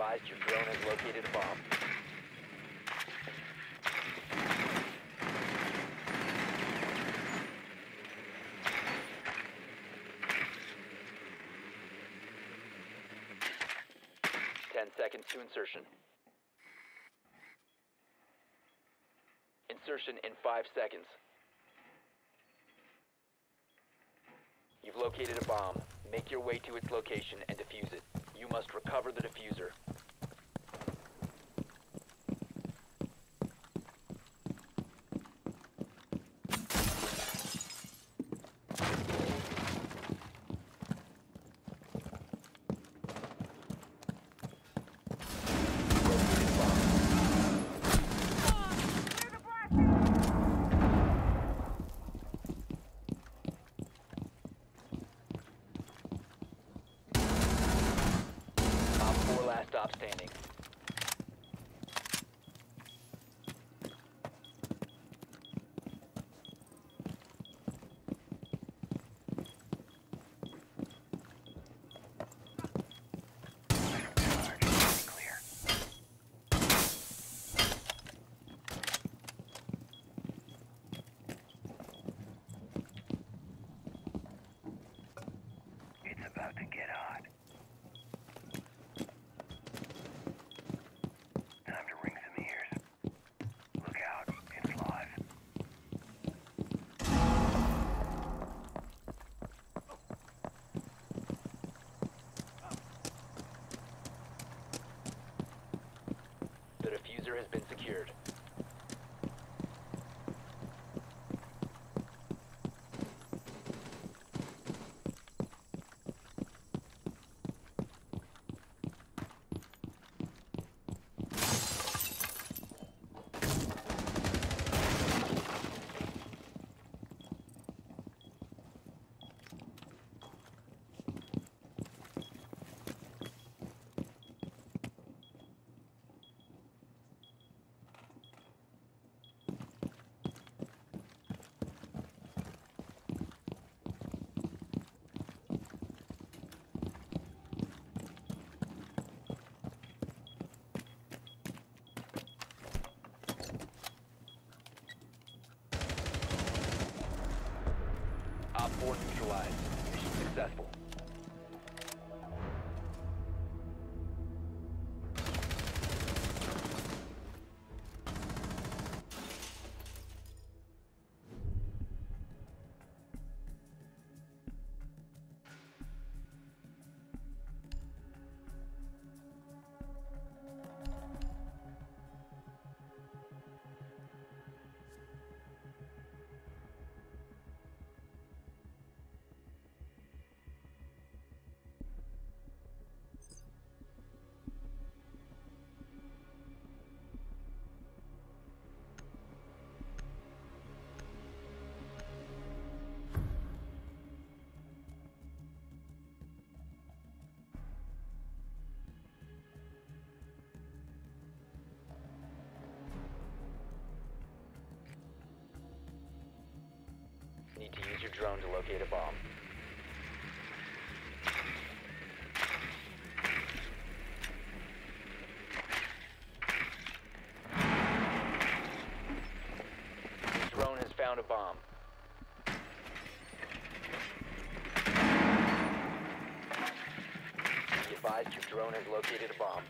advised your drone has located a bomb. Seconds to insertion. Insertion in 5 seconds. You've located a bomb. Make your way to its location and defuse it. You must recover the diffuser. Stop standing. It's about to get hot. Time to ring some ears. Look out, it's live. The diffuser has been secured. Op 4 neutralized. Mission successful. Need to use your drone to locate a bomb. Your drone has found a bomb. Be advised your drone has located a bomb.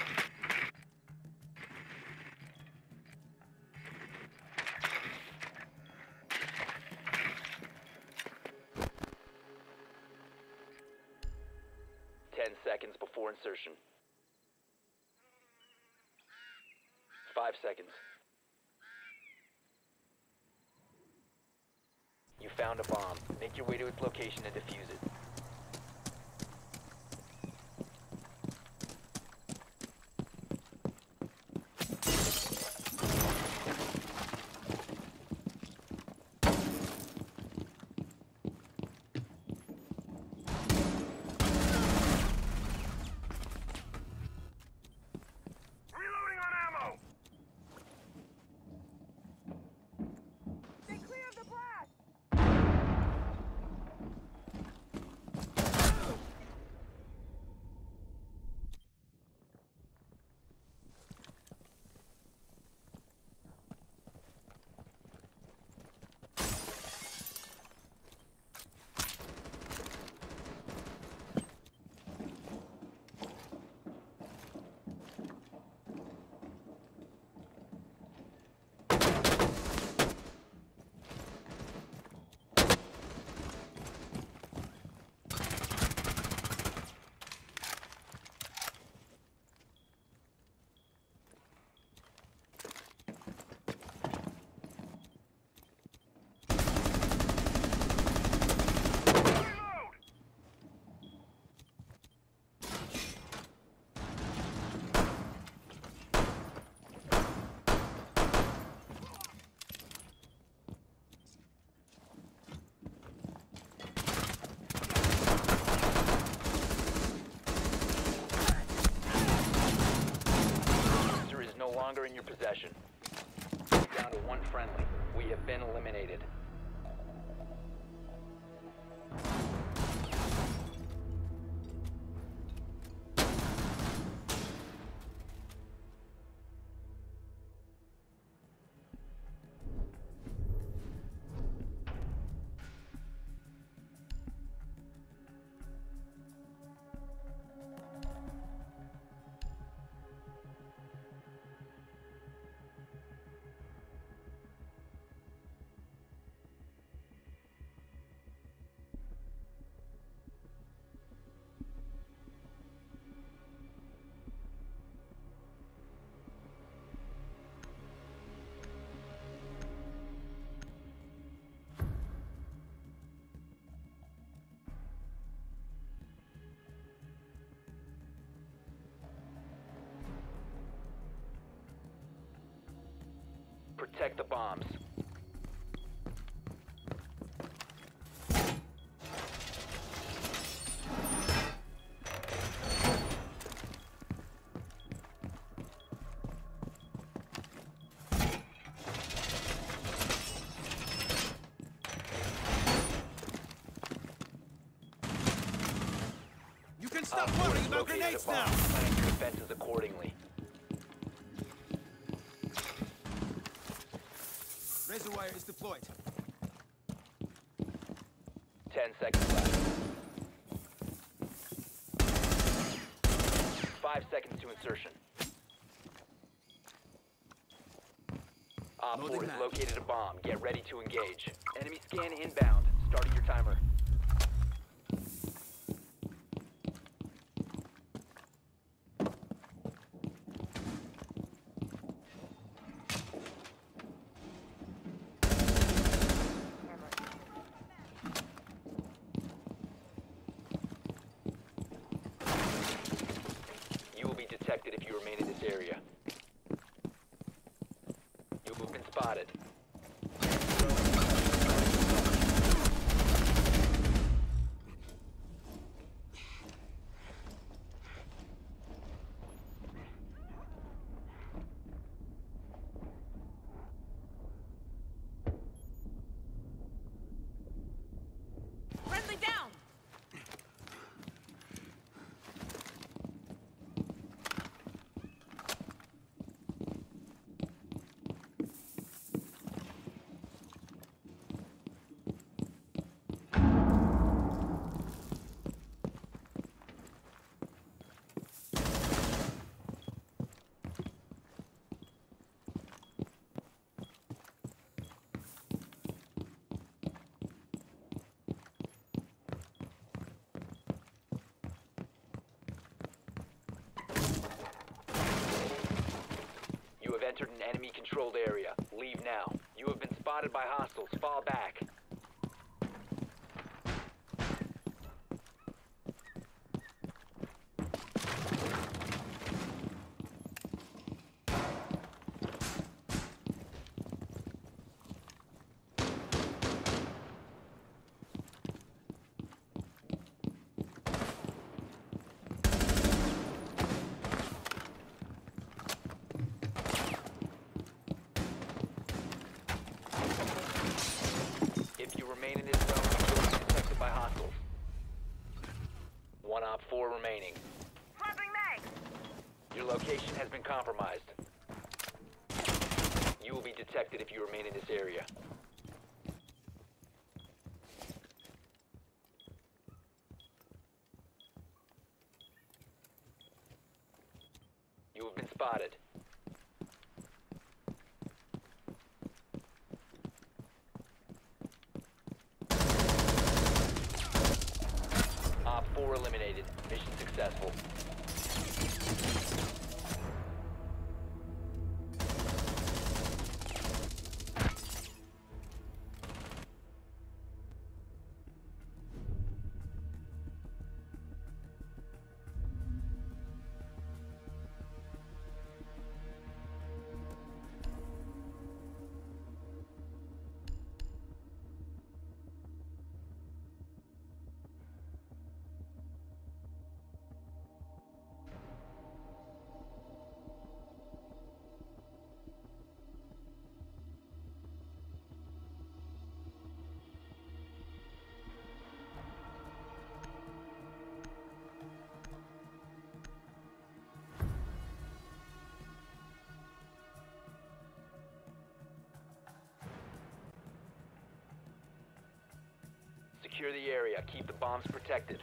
Seconds before insertion. 5 seconds. You found a bomb. Make your way to its location and defuse it. possession. Down to one friendly. We have been eliminated. Protect the bombs. You can stop worrying about grenades now! Plan your defenses accordingly. Razor wire is deployed. 10 seconds left. 5 seconds to insertion. Op 4 Loading has mag. located a bomb. Get ready to engage. Enemy scan inbound. Starting your timer. You will be detected if you remain in this area. You have been spotted. Friendly down! You have entered an enemy-controlled area. Leave now. You have been spotted by hostiles. Fall back. If you remain in this zone, you will be detected by hostiles. One Op 4 remaining. Dropping mag! Your location has been compromised. You will be detected if you remain in this area. You have been spotted. Op 4 eliminated. Mission successful. Secure the area. Keep the bombs protected.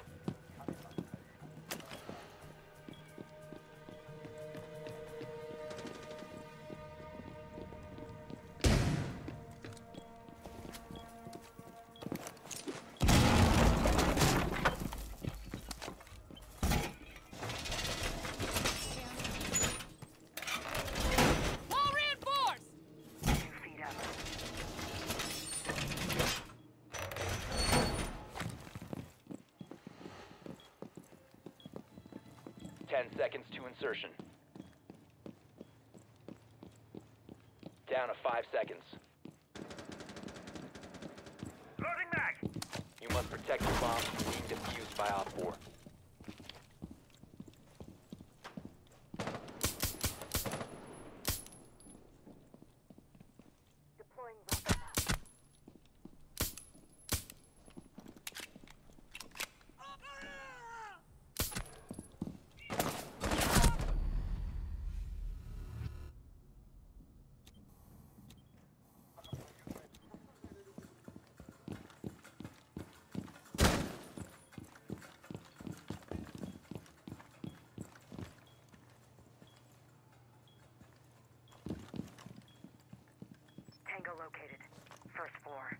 Wall reinforced! 2 feet up. 10 seconds to insertion. Down to 5 seconds. Loading back. You must protect the bombs from being defused by Op 4. Deploying weapon map. Tango located. First floor.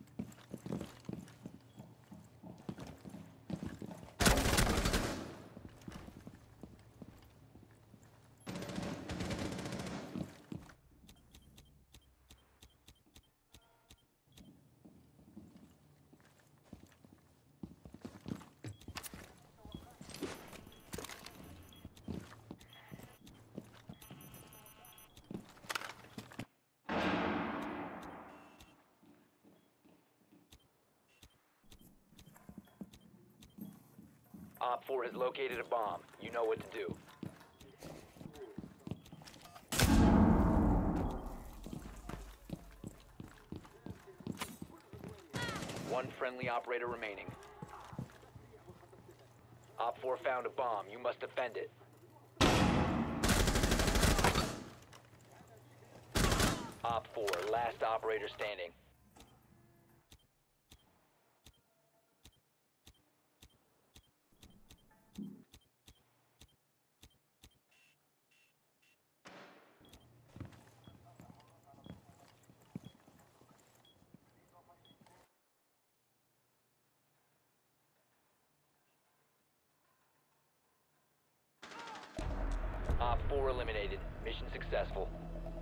Op 4 has located a bomb. You know what to do. One friendly operator remaining. Op 4 found a bomb. You must defend it. Op 4, last operator standing. Op 4 eliminated. Mission successful.